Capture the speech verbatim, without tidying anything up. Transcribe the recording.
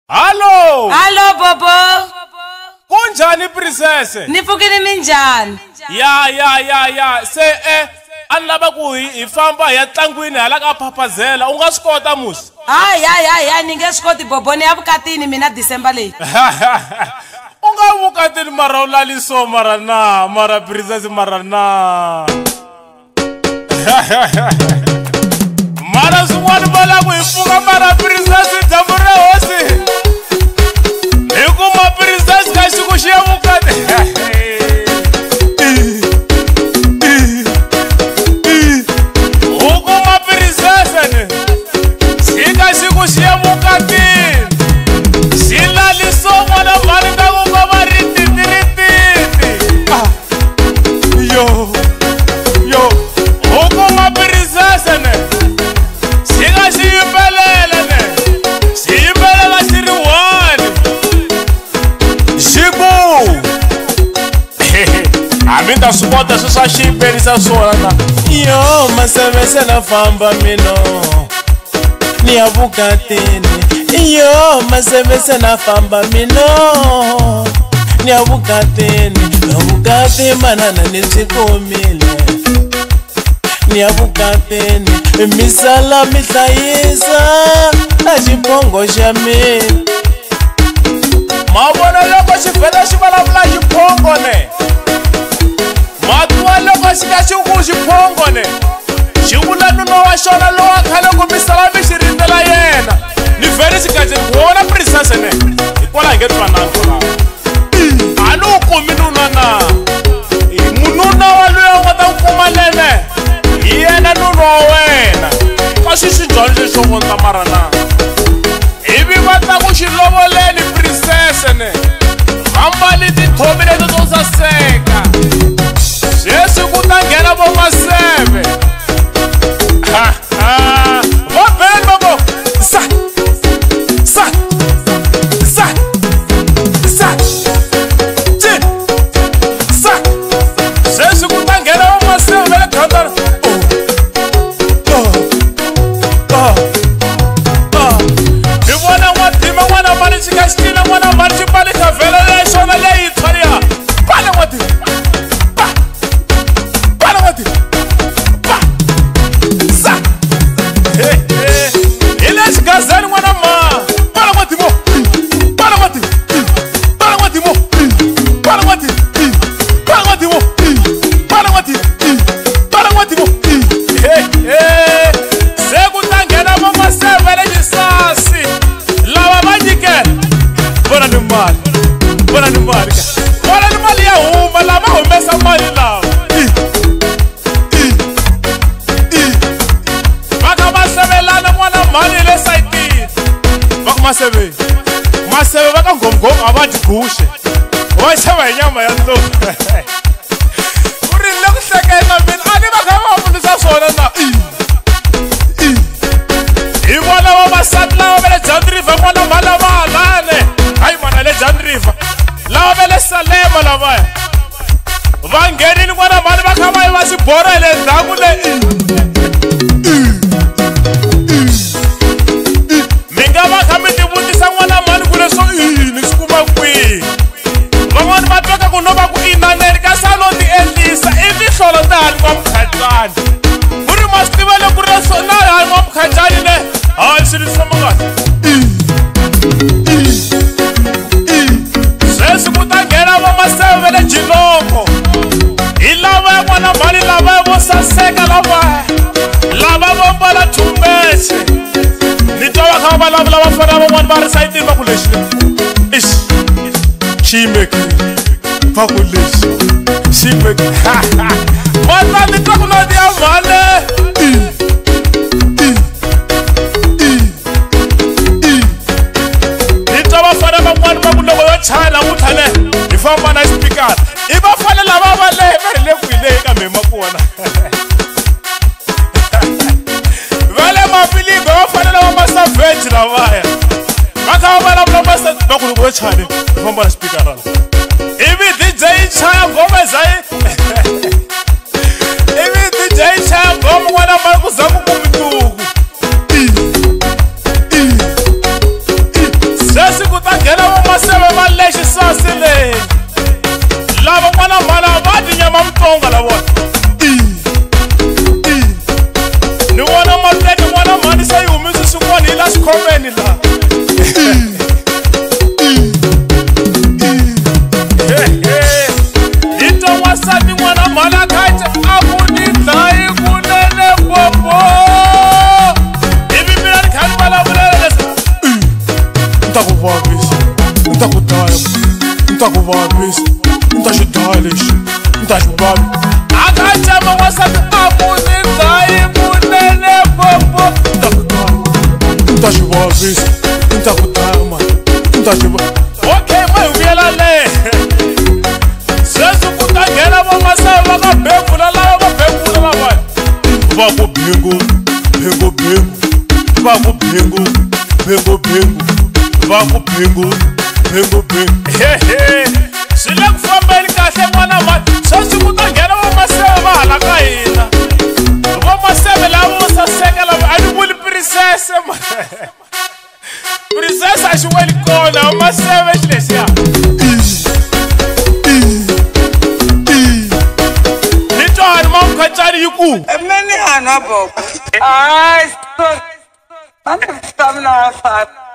Hallo! Hallo Bobo! Kunjani princess? Nipfukile minjani? Ya ya ya ya se eh anlaba ku hi famba ya tlangwini hala ka phaphazela u nga swi kota musi. Hayi hayi hayi hayi ni nge swi koti Bobo ni ya vukatini mina December leyi. U nga vukatini mara u laliso mara na mara princess mara na. Mara swin'wana va la ku hi pfuka mara princess dyambu ra hosi. Hi kuma princess ka xiku xi ya vukati. U kuma princess ni xi ka xiku xi ya vukatini. Xi laliso n'wana mhani ka ku nga va ri titirititi. Yo yo u kuma princess ni xi nga xi yimbelele ne xi yimbelela xi ri one xiku hambi ta swi kota swi swa xiyimberisa swona na yo masevese na famba mino ni ya vukatini yo masevese na famba mino ni ya vukatini na vukati manana ni byi kumile ni ya vukatini misala mi hlayisa na xiphongo xa mina ma vona loko xi vhela xi vulavula xiphongo ne ma twa loko xi ka xi ku xiphongo ne xi vula nuno wa xona lowu a khale ku misala mi xi rindzela yena ni vhele xi kaje ku vona princess ne hikwalaho hi nge twanani kwalaho a ni wu kumi nuna na mununa wa loyi a nga ta n'wi kuma lene hi yena nunu wa wena ka swi swi dyondzile swo vona mara na ivi va ta ku xilovoleni princess ne va mbali tithomi leti to saseka sweswi ku ta nghena vo maseve va beni vavo sa sa sa sa ci sa sweswi ku ta nghena vo maseve va le khandara xika xikila n'wana mhani xi pale khavhela leyi xona leyintshwa liya pale n'wati pa pale n'wati pa sa hi le xigazeni n'wana ma pale n'wati mo pale n'wati pale n'wati mo pale n'wati pale n'wati mo pale n'wati pale n'wati mo se ku ta nghena vo maseve le xisasi lava va nyikela vona ni mali vona ni mali vona ni mali ya huma lava humesa mali lava va kha va sevelana n'wana mali le sayitini va ku maseve maseve va ka nghomghoma a va dyi guxe va xava hi nyama ya ntombi ku ri le ku hleketa mina a ni va kha va vutisa swona na hi vona vavasati lava va le jandriva n'wana mali lava halane hayi mana le jandriva lava va le salema lavaya va nghenini n'wana mali va kha va yi va xibora hi le ndhaku leyi mi nga va kha mi ti vutisa n'wana mali ku leswo ni swi kuma kwihi van'wani va tweka ku no va ku inaneni ka sa no ti endlisa i mihlolo ta hani n'wa mukhatlani ku ri ma swi tiva le ku ri na hani n'wa mukhatlani le hayi swi ni tshama kahle sweswi ku ta nghena va maseve va le jinoko hi lavaya n'wana mhani lavaya vo saseka lavaya lava vo mbala thumbexe ni twa va kha va vulavula va fana van'wani va ri sayitini va ku lexi ix xi yimekile va ku lexi xi yimekile va ta ni twa ku noti ya mhani van'wani va ku loko yo chayela ku tlhale hi famba na xipikara i va fane lava va lehe va ri le ku hi leyi ka mhema kona va le mafiliga va fane lava masaveji lavaya va kha va vulavula masa va ku loko yo chayele hi famba na xipikara ivi D J yi chaya ngoma zayi ivi D J yi chaya ngoma n'wana mali ku za ku ku mituku sweswi pasi leyi lava n'wana mhala va ti nyama mutonga la vona ni vona mateki n'wana mhani se yi humisi swin'wana hi la xikhomeni la hi twa n'wansati n'wana mhala khace a ku ni dlayi kunene popo ivi mina ni kha ni vulavulela leswi ni ta ku vavisa ni ta ku dlaya ni ta ku vavisa ni ta xi dlaya lexi ni ta xi vavi a kha cema n'wansati a ku ni dlayi kunene popo ni ta ku dlaya ni ta xi vavisa ni ta ku dlaya mani ni ta xi va okay ma hi vuyela lehe sweswi ku ta nghena vamaseve va ka bebula lava va bebula lavaya va ku bengu bengu bengu va ku bengu bengu bengu va ku bengu bengu bengu hehe swi le ku fambeni kahle n'wana mhani sweswi ku ta nghena vamaseve va hala ka hina vamaseve lava vo saseka lava a ni vuli prinsese ma prinsese a xi weli kona vamaseve xi lexiya Kachari yuku. Many are not. I stop. I'm not.